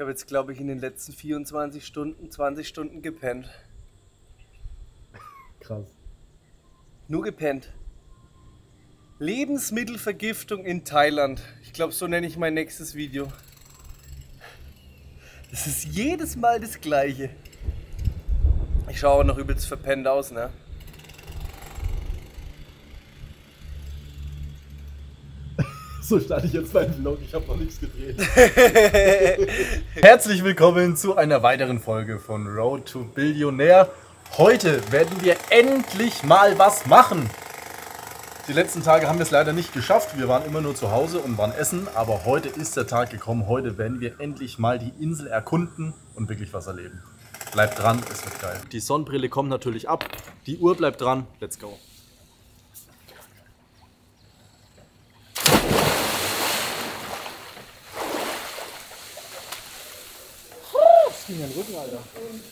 habe jetzt, glaube ich, in den letzten 24 Stunden 20 Stunden gepennt. Krass. Nur gepennt. Lebensmittelvergiftung in Thailand. Ich glaube, so nenne ich mein nächstes Video. Das ist jedes Mal das Gleiche. Ich schaue auch noch übelst verpennt aus, ne? So starte ich jetzt meinen Vlog, ich habe noch nichts gedreht. Herzlich willkommen zu einer weiteren Folge von Road to Billionaire. Heute werden wir endlich mal was machen. Die letzten Tage haben wir es leider nicht geschafft. Wir waren immer nur zu Hause und waren essen. Aber heute ist der Tag gekommen. Heute werden wir endlich mal die Insel erkunden und wirklich was erleben. Bleibt dran, es wird geil. Die Sonnenbrille kommt natürlich ab. Die Uhr bleibt dran. Let's go. Das ging an den Rücken, Alter.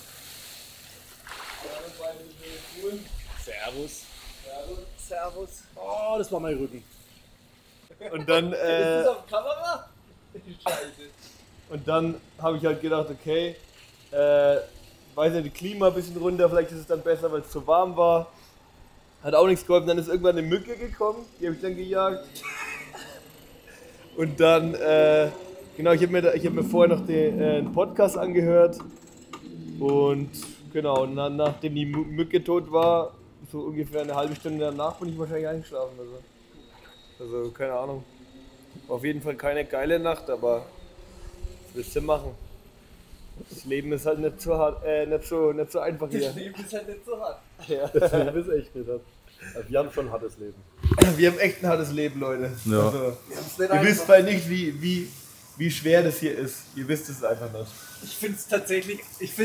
Servus. Servus. Oh, das war mein Rücken. Und dann, Ist das auf Kamera? Scheiße. und dann habe ich halt gedacht, okay, weiß nicht, die Klima ein bisschen runter, vielleicht ist es dann besser, weil es zu warm war. Hat auch nichts geholfen, dann ist irgendwann eine Mücke gekommen, die habe ich dann gejagt. Und dann, genau, ich hab mir vorher noch den Podcast angehört. Und genau, und dann, nachdem die Mücke tot war, so ungefähr eine halbe Stunde danach bin ich wahrscheinlich eingeschlafen. Also keine Ahnung. War auf jeden Fall keine geile Nacht, aber was willst du machen? Das Leben ist halt nicht so hart, nicht so einfach hier. Das Leben ist halt nicht so hart. Ja. Das Leben ist echt nicht hart. Also wir haben schon ein hartes Leben. Wir haben echt ein hartes Leben, Leute. Ja. Also, Wir haben's nicht ihr wisst einfach. bei nicht, wie schwer das hier ist. Ihr wisst es einfach nicht. Ich finde es tatsächlich,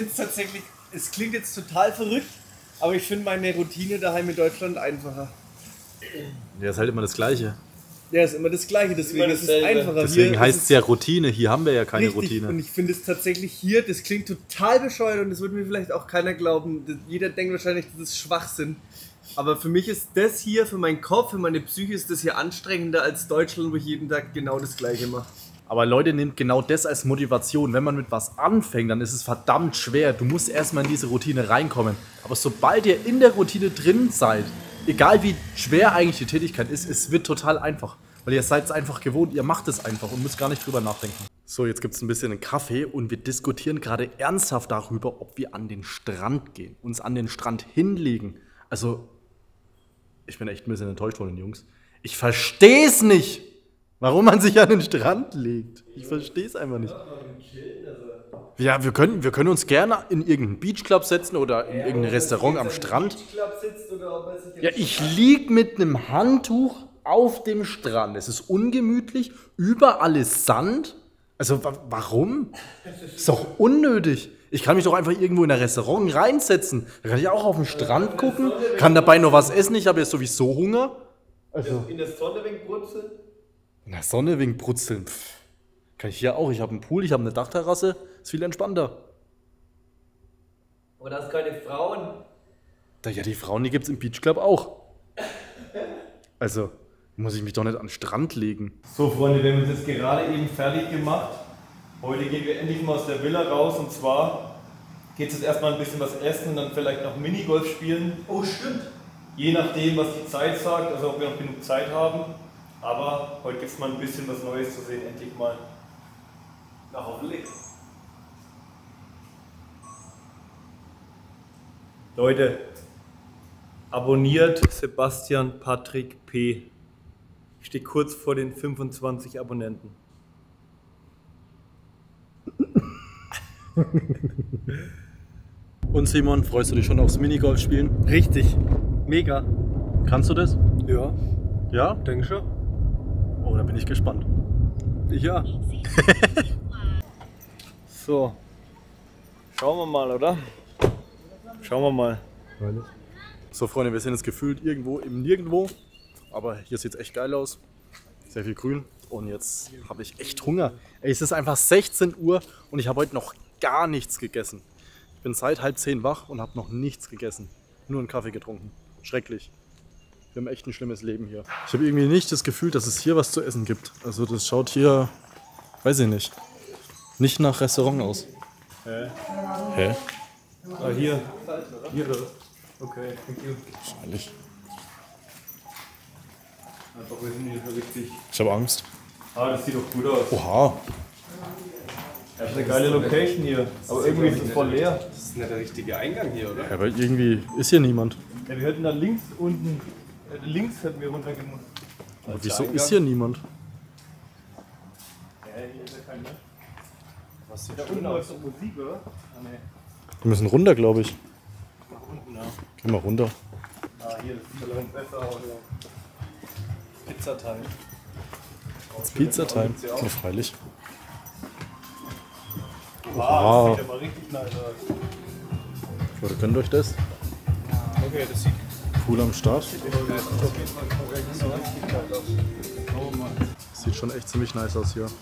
es klingt jetzt total verrückt, aber ich finde meine Routine daheim in Deutschland einfacher. Ja, ist halt immer das Gleiche. Ja, ist immer das Gleiche, deswegen Immer ist es dasselbe. einfacher. Deswegen Hier heißt ist es ja Routine. Hier haben wir ja keine richtig, Routine. und ich finde es tatsächlich hier, das klingt total bescheuert und das wird mir vielleicht auch keiner glauben. Jeder denkt wahrscheinlich, das ist Schwachsinn. Aber für mich ist das hier, für meinen Kopf, für meine Psyche ist das hier anstrengender als Deutschland, wo ich jeden Tag genau das Gleiche mache. Aber Leute, nehmt genau das als Motivation. Wenn man mit was anfängt, dann ist es verdammt schwer. Du musst erstmal in diese Routine reinkommen. Aber sobald ihr in der Routine drin seid, egal wie schwer eigentlich die Tätigkeit ist, es wird total einfach. Weil ihr seid es einfach gewohnt, ihr macht es einfach und müsst gar nicht drüber nachdenken. So, jetzt gibt es ein bisschen einen Kaffee und wir diskutieren gerade ernsthaft darüber, ob wir an den Strand gehen, uns an den Strand hinlegen. Also, ich bin echt ein bisschen enttäuscht von den Jungs. Ich verstehe es nicht, warum man sich an den Strand legt. Ich verstehe es einfach nicht. Ja, wir können uns gerne in irgendeinen Beachclub setzen oder in irgendein Restaurant am Strand. Ja, ich lieg mit einem Handtuch auf dem Strand. Es ist ungemütlich, überall ist Sand. Also warum? Ist doch unnötig. Ich kann mich doch einfach irgendwo in ein Restaurant reinsetzen. Da kann ich auch auf den Strand gucken, kann dabei noch was essen. Ich habe jetzt sowieso Hunger. Also In der Sonne wegen Brutzeln? in der Sonne wegen Brutzeln. Kann ich hier auch. Ich habe einen Pool, ich habe eine Dachterrasse. Ist viel entspannter. Aber da hast keine Frauen. Ja, die Frauen, die gibt es im Beachclub auch. Also muss ich mich doch nicht an den Strand legen. So Freunde, wir haben uns jetzt gerade eben fertig gemacht. Heute gehen wir endlich mal aus der Villa raus und zwar geht es jetzt erstmal ein bisschen was essen und dann vielleicht noch Minigolf spielen. Oh, stimmt. Je nachdem, was die Zeit sagt, also ob wir noch genug Zeit haben. Aber heute gibt es mal ein bisschen was Neues zu sehen, endlich mal. Na, hoffentlich. Leute, abonniert Sebastian Patrick P. Ich stehe kurz vor den 25 Abonnenten. Und Simon, freust du dich schon aufs Minigolf spielen? Richtig, mega. Kannst du das? Ja, Ja? denke schon. Oh, da bin ich gespannt. Ja. So. Schauen wir mal, oder? Schauen wir mal. So Freunde, wir sind jetzt gefühlt irgendwo im Nirgendwo. Aber hier sieht es echt geil aus. Sehr viel Grün. Und jetzt habe ich echt Hunger. Ey, es ist einfach 16 Uhr und ich habe heute noch gar nichts gegessen. Ich bin seit 9:30 wach und habe noch nichts gegessen. Nur einen Kaffee getrunken. Schrecklich. Wir haben echt ein schlimmes Leben hier. Ich habe irgendwie nicht das Gefühl, dass es hier was zu essen gibt. Also das schaut hier, weiß ich nicht. nicht nach Restaurant aus. Hä? Hä? Ah, hier. Hier, oder? Okay, thank you. Wahrscheinlich. Einfach, wir sind hier so richtig. Ich habe Angst. Ah, das sieht doch gut aus. Oha. Das ist eine geile Location hier. Aber irgendwie ist es voll leer. Das ist nicht der richtige Eingang hier, oder? Ja, aber irgendwie ist hier niemand. Ja, wir hätten da links unten. Links hätten wir runtergemusst. Aber wieso ist hier niemand? Ja, hier ist ja kein Mensch. Was sieht da unten läuft doch Musik, oder? Ah, ne. Wir müssen runter, glaube ich. Nach unten, ja. Geh mal runter. Ah, hier, das sieht aber besser aus. Pizzatime. Pizza-Time. Ja, freilich. Ah, das sieht aber richtig nice aus. Leute, könnt ihr euch das? Okay, das sieht Cool am Start. auf jeden Fall korrekt aus. Oh Mann. Sieht schon echt ziemlich nice aus hier.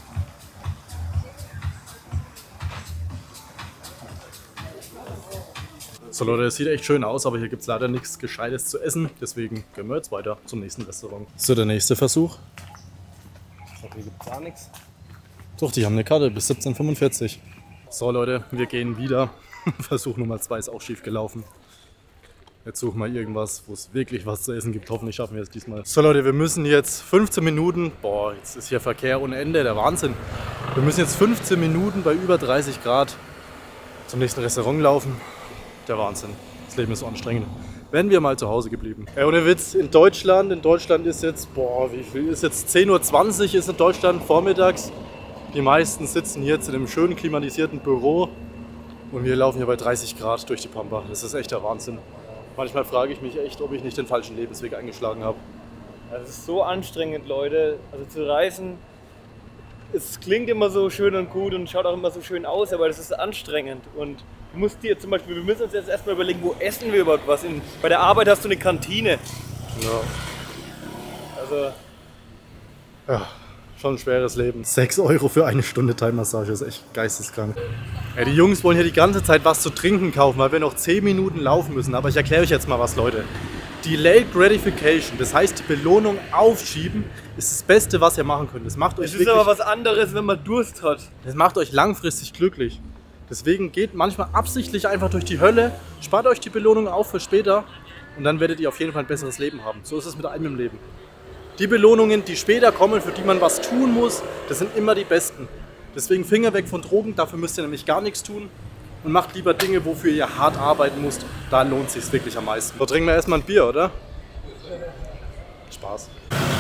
So Leute, es sieht echt schön aus, aber hier gibt es leider nichts Gescheites zu essen. Deswegen gehen wir jetzt weiter zum nächsten Restaurant. So, der nächste Versuch. Ich glaube, hier gibt es gar nichts. Doch, die haben eine Karte bis 17:45. So Leute, wir gehen wieder. Versuch Nummer 2 ist auch schief gelaufen. Jetzt suchen wir irgendwas, wo es wirklich was zu essen gibt. Hoffentlich schaffen wir es diesmal. So Leute, wir müssen jetzt 15 Minuten, boah, jetzt ist hier Verkehr ohne Ende, der Wahnsinn. Wir müssen jetzt 15 Minuten bei über 30 Grad zum nächsten Restaurant laufen. Der Wahnsinn. Das Leben ist so anstrengend. Wären wir mal zu Hause geblieben. Ja, ohne Witz, in Deutschland ist jetzt, boah, wie viel ist jetzt? 10:20 Uhr ist in Deutschland vormittags. Die meisten sitzen jetzt in einem schönen klimatisierten Büro und wir laufen hier bei 30 Grad durch die Pampa. Das ist echt der Wahnsinn. Manchmal frage ich mich echt, ob ich nicht den falschen Lebensweg eingeschlagen habe. Also es ist so anstrengend, Leute. Also zu reisen, es klingt immer so schön und gut und schaut auch immer so schön aus, aber das ist anstrengend. Und du musst dir zum Beispiel, wir müssen uns jetzt erstmal überlegen, wo essen wir überhaupt was. Bei der Arbeit hast du eine Kantine. Ja. Also Ja, schon ein schweres Leben. 6 Euro für eine Stunde Thai-Massage ist echt geisteskrank. Ja, die Jungs wollen hier die ganze Zeit was zu trinken kaufen, weil wir noch 10 Minuten laufen müssen. Aber ich erkläre euch jetzt mal was, Leute. Delayed Gratification, das heißt die Belohnung aufschieben, ist das Beste, was ihr machen könnt. Das macht euch es ist wirklich, aber was anderes, wenn man Durst hat. das macht euch langfristig glücklich. Deswegen geht manchmal absichtlich einfach durch die Hölle, spart euch die Belohnung auf für später und dann werdet ihr auf jeden Fall ein besseres Leben haben. So ist es mit allem im Leben. Die Belohnungen, die später kommen, für die man was tun muss, das sind immer die besten. Deswegen Finger weg von Drogen, dafür müsst ihr nämlich gar nichts tun. Und macht lieber Dinge, wofür ihr hart arbeiten müsst. Da lohnt es sich wirklich am meisten. So, trinken wir erstmal ein Bier, oder? Spaß.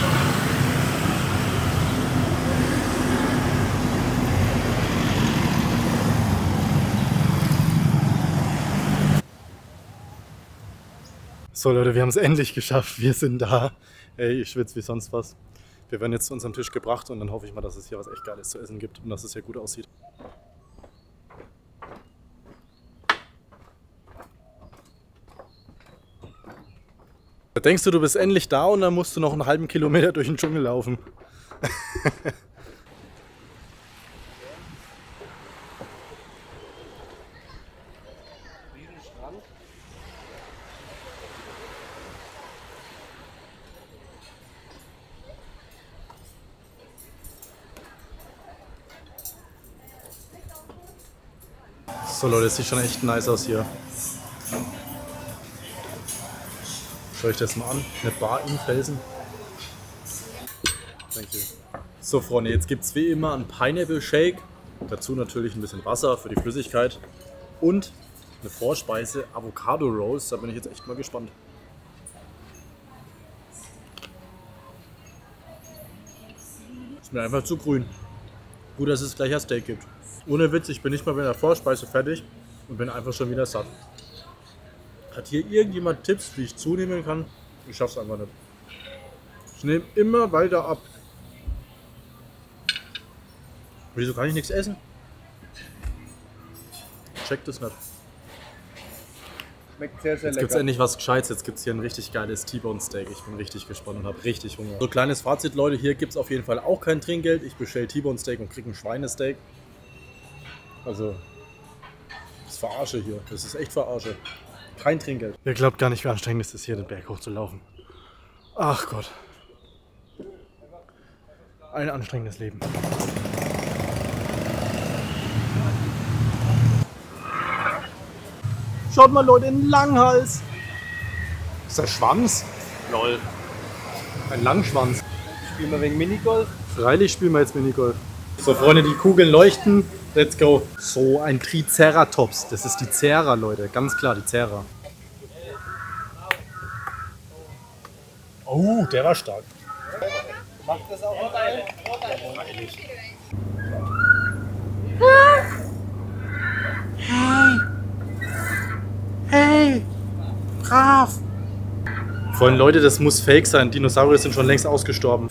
So Leute, wir haben es endlich geschafft. Wir sind da. Ey, ich schwitze wie sonst was. Wir werden jetzt zu unserem Tisch gebracht und dann hoffe ich mal, dass es hier was echt Geiles zu essen gibt und dass es hier gut aussieht. Da denkst du, du bist endlich da und dann musst du noch einen halben Kilometer durch den Dschungel laufen. So Leute, es sieht schon echt nice aus hier. Schau euch das mal an. Eine Bar im Felsen. Thank you. So Freunde, jetzt gibt es wie immer einen Pineapple Shake. Dazu natürlich ein bisschen Wasser für die Flüssigkeit. Und eine Vorspeise Avocado Rolls. Da bin ich jetzt echt mal gespannt. Ist mir einfach zu grün. Gut, dass es gleich ein Steak gibt. Ohne Witz, ich bin nicht mal mit der Vorspeise fertig und bin einfach schon wieder satt. Hat hier irgendjemand Tipps, wie ich zunehmen kann? Ich schaff's einfach nicht. Ich nehme immer weiter ab. Wieso kann ich nichts essen? Ich check das nicht. Schmeckt sehr, sehr Jetzt gibt's lecker. endlich was Gescheites. Jetzt gibt's hier ein richtig geiles T-Bone Steak. Ich bin richtig gespannt und habe richtig Hunger. So, kleines Fazit, Leute. Hier gibt's auf jeden Fall auch kein Trinkgeld. Ich bestelle T-Bone Steak und kriege ein Schweinesteak. Also, das ist Verarsche hier. Das ist echt Verarsche. Kein Trinkgeld. Ihr glaubt gar nicht, wie anstrengend es ist, hier den Berg hochzulaufen. Ach Gott. Ein anstrengendes Leben. Schaut mal, Leute, einen Langhals. Ist der Schwanz? Lol. Ein Langschwanz. Spielen wir wegen Minigolf? Freilich spielen wir jetzt Minigolf. So, Freunde, die Kugeln leuchten. Let's go. So, ein Triceratops. Das ist die Cera, Leute. Ganz klar, die Cera. Oh, der war stark. Macht das auch noch eine? Freilich. Hey! Brav! Freunde, Leute, das muss fake sein. Dinosaurier sind schon längst ausgestorben.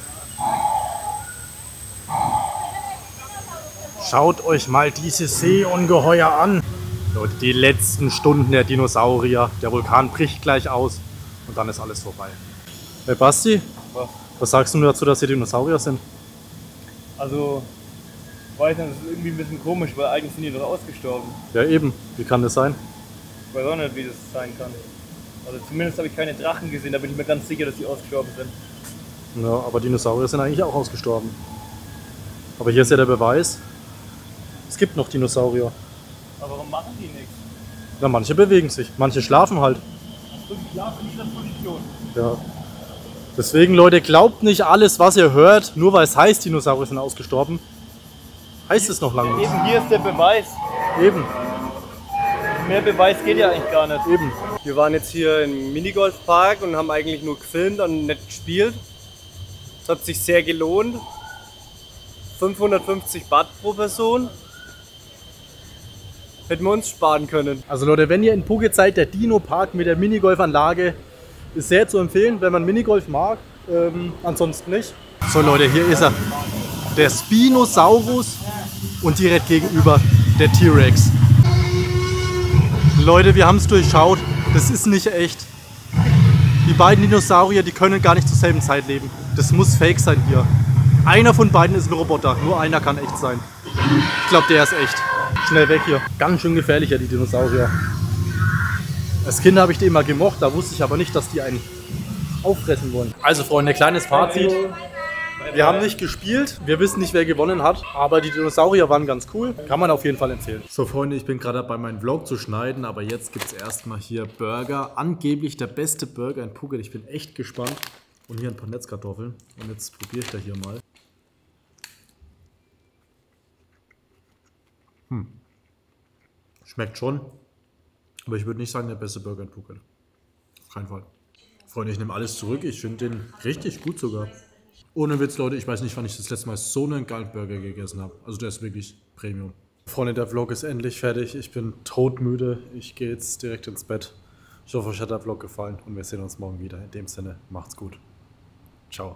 Schaut euch mal diese Seeungeheuer an. Leute, die letzten Stunden der Dinosaurier. Der Vulkan bricht gleich aus und dann ist alles vorbei. Hey Basti, was sagst du dazu, dass hier Dinosaurier sind? Also, ich weiß nicht, das ist irgendwie ein bisschen komisch, weil eigentlich sind die doch ausgestorben. Ja eben, wie kann das sein? Ich weiß auch nicht, wie das sein kann. Also zumindest habe ich keine Drachen gesehen, da bin ich mir ganz sicher, dass die ausgestorben sind. Ja, aber Dinosaurier sind eigentlich auch ausgestorben. Aber hier ist ja der Beweis, es gibt noch Dinosaurier. Aber warum machen die nichts? Na, manche bewegen sich, manche schlafen halt. So die schlafen in dieser Position. Ja. Deswegen, Leute, glaubt nicht alles, was ihr hört, nur weil es heißt, Dinosaurier sind ausgestorben. Heißt es noch lange nicht. Eben hier ist der Beweis. Eben, Mehr Beweis geht ja eigentlich gar nicht. eben. Wir waren jetzt hier im Minigolfpark und haben eigentlich nur gefilmt und nicht gespielt. Es hat sich sehr gelohnt. 550 Baht pro Person. Hätten wir uns sparen können. Also Leute, wenn ihr in Phuket seid, der Dino-Park mit der Minigolfanlage ist sehr zu empfehlen, wenn man Minigolf mag. Ansonsten nicht. So Leute, hier ist er. Der Spinosaurus und direkt gegenüber der T-Rex. Leute, wir haben es durchschaut. Das ist nicht echt. Die beiden Dinosaurier, die können gar nicht zur selben Zeit leben. Das muss fake sein hier. Einer von beiden ist ein Roboter. Nur einer kann echt sein. Ich glaube, der ist echt. Schnell weg hier. Ganz schön gefährlicher, die Dinosaurier. Als Kind habe ich die immer gemocht. Da wusste ich aber nicht, dass die einen auffressen wollen. Also Freunde, kleines Fazit. Wir haben nicht gespielt, wir wissen nicht, wer gewonnen hat, aber die Dinosaurier waren ganz cool. Kann man auf jeden Fall empfehlen. So Freunde, ich bin gerade dabei, meinen Vlog zu schneiden, aber jetzt gibt es erstmal hier Burger. Angeblich der beste Burger in Phuket. Ich bin echt gespannt. Und hier ein paar Netzkartoffeln. Und jetzt probiere ich da hier mal. Schmeckt schon. Aber ich würde nicht sagen, der beste Burger in Phuket. Auf keinen Fall. Freunde, ich nehme alles zurück. Ich finde den richtig gut sogar. Ohne Witz, Leute, ich weiß nicht, wann ich das letzte Mal so einen geilen Burger gegessen habe. Also der ist wirklich Premium. Freunde, der Vlog ist endlich fertig. Ich bin todmüde. Ich gehe jetzt direkt ins Bett. Ich hoffe, euch hat der Vlog gefallen und wir sehen uns morgen wieder. In dem Sinne, macht's gut.